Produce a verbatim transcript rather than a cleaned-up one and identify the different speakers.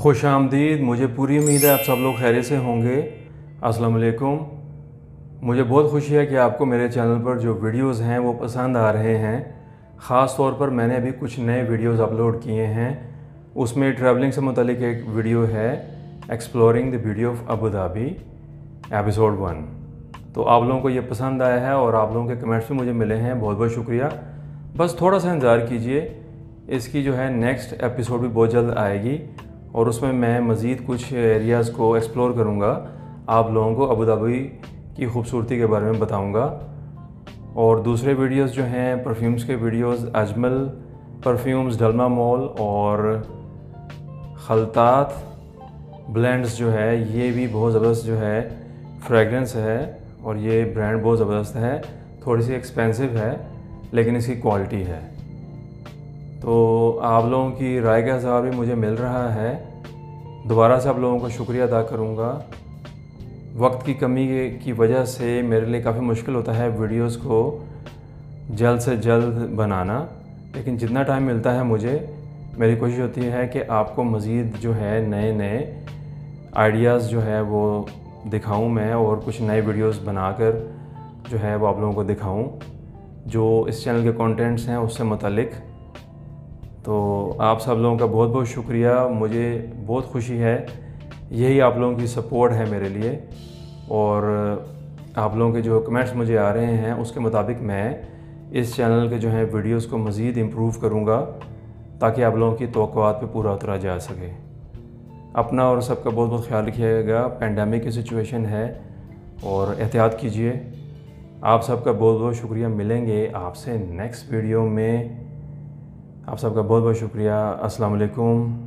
Speaker 1: खुश आमदीद। मुझे पूरी उम्मीद है आप सब लोग खैरियत से होंगे। अस्सलाम वालेकुम। मुझे बहुत खुशी है कि आपको मेरे चैनल पर जो वीडियोस हैं वो पसंद आ रहे हैं। ख़ास तौर पर मैंने अभी कुछ नए वीडियोस अपलोड किए हैं। उसमें ट्रैवलिंग से मुतालिक एक वीडियो है, exploring the beauty of Abu Dhabi episode one. तो आप लोगों को ये पसंद आया है और आप लोगों के कमेंट्स भी मुझे मिले हैं, बहुत बहुत शुक्रिया। बस थोड़ा सा इंतज़ार कीजिए, इसकी जो है नेक्स्ट एपिसोड भी बहुत जल्द आएगी और उसमें मैं मज़ीद कुछ एरियाज़ को एक्सप्लोर करूँगा, आप लोगों को अबू धाबी की खूबसूरती के बारे में बताऊँगा। और दूसरे वीडियोस जो हैं परफ्यूम्स के videos, Ajmal perfumes, Dalma mall और खलतात ब्लेंड्स जो है, ये भी बहुत ज़बरदस्त जो है फ्रेगरेंस है और ये ब्रांड बहुत ज़बरदस्त है। थोड़ी सी एक्सपेंसिव है लेकिन इसकी क्वालिटी है। तो आप लोगों की राय का जवाब भी मुझे मिल रहा है। दोबारा से आप लोगों को शुक्रिया अदा करूँगा। वक्त की कमी की वजह से मेरे लिए काफ़ी मुश्किल होता है वीडियोस को जल्द से जल्द बनाना, लेकिन जितना टाइम मिलता है मुझे, मेरी कोशिश होती है कि आपको मज़ीद जो है नए नए आइडियाज़ जो है वो दिखाऊं मैं, और कुछ नए वीडियोस बनाकर जो है वो आप लोगों को दिखाऊं जो इस चैनल के कंटेंट्स हैं उससे मुतालिक। तो आप सब लोगों का बहुत बहुत शुक्रिया। मुझे बहुत खुशी है, यही आप लोगों की सपोर्ट है मेरे लिए। और आप लोगों के जो कमेंट्स मुझे आ रहे हैं उसके मुताबिक मैं इस चैनल के जो है वीडियोस को मज़ीद इम्प्रूव करूँगा ताकि आप लोगों की तवक्कुआत पे पूरा उतरा जा सके। अपना और सबका बहुत बहुत ख्याल रखिएगा। पेंडेमिक की सिचुएशन है और एहतियात कीजिए। आप सबका बहुत बहुत शुक्रिया। मिलेंगे आपसे नेक्स्ट वीडियो में। आप सबका बहुत बहुत शुक्रिया। अस्सलाम वालेकुम।